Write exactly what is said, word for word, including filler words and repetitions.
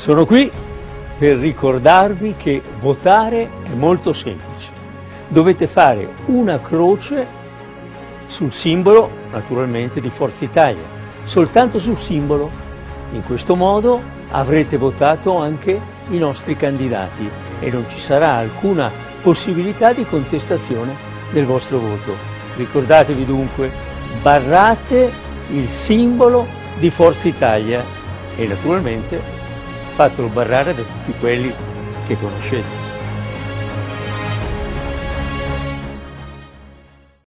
Sono qui per ricordarvi che votare è molto semplice. Dovete fare una croce sul simbolo, naturalmente, di Forza Italia, soltanto sul simbolo. In questo modo avrete votato anche i nostri candidati e non ci sarà alcuna possibilità di contestazione del vostro voto. Ricordatevi dunque, barrate il simbolo di Forza Italia e naturalmente fatelo barrare da tutti quelli che conoscete.